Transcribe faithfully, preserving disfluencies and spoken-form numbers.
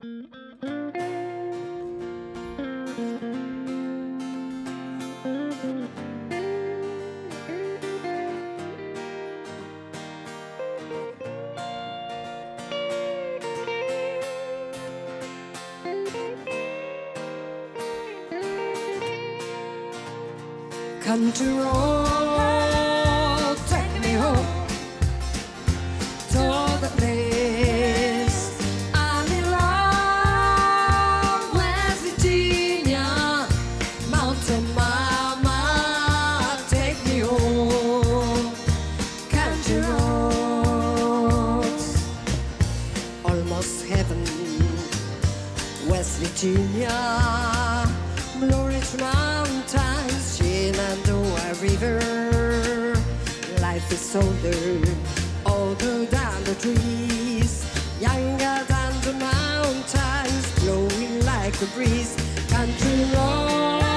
Country road, take me home to the place I belong, West Virginia, Mountain Mama, take me home. Country roads, almost heaven, West Virginia, glorious mountains, Shenandoah River. Life is older, older than the trees, younger than the mountains, blowing like a breeze. Country road.